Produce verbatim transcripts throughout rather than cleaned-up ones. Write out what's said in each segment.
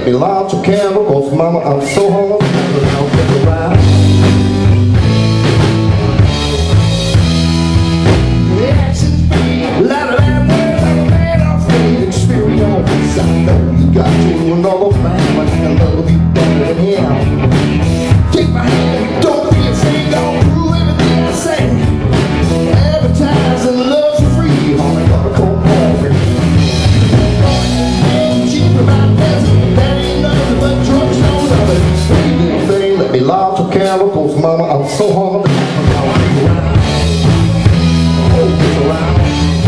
let me light your candle, cause mama, I'm so hungry. I'll get around. Let a man word, let a man off the experience. I know you got to another man, but I love you better than him. Take my hand, don't be afraid, don't do everything I say. Advertising love's free, honey, gotta come home with me. Ain't cheap about peasant, that ain't nothing but drugstores of it. Hey, little thing, let me light your candle, cause mama, I'm so hungry. I'll be around. Oh, get around.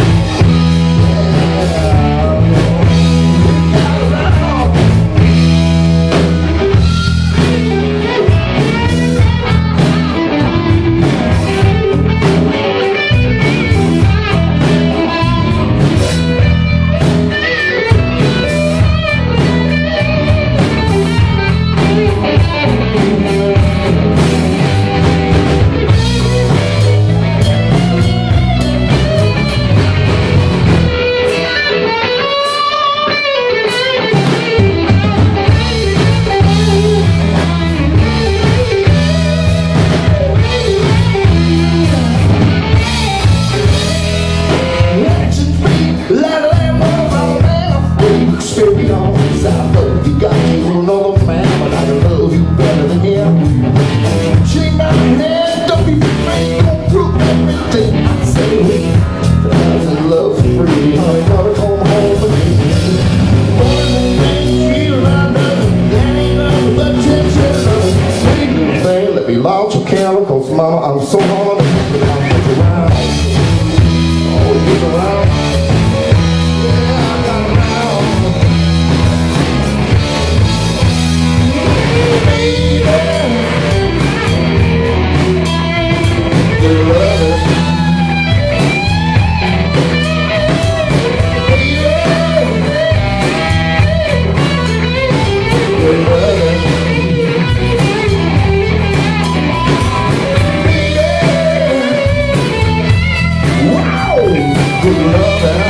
I know you got to another man, but I love you better than him. Shake my hand, don't be afraid, don't prove everything I say. Thousand love free, honey, gotta come home with me. One thing feel I know, that ain't nothing but tension. Sweet little thing, let me light your candle, cause mama, I'm so hard to get around. Oh, get around. Wow, good love.